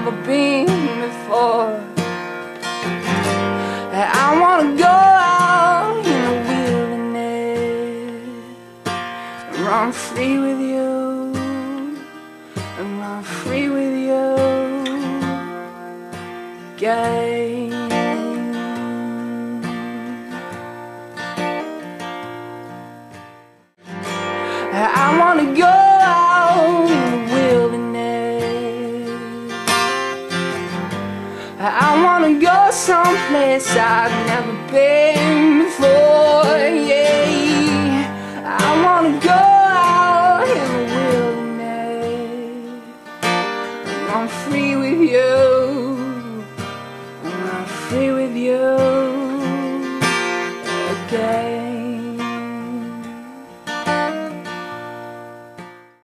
never been before. I wanna go out in the wilderness and run free with you, and run free with you again. I wanna go out in the wilderness. I wanna go someplace I've never been before, yeah. I wanna go out in the wilderness and run free with you, and run free with you.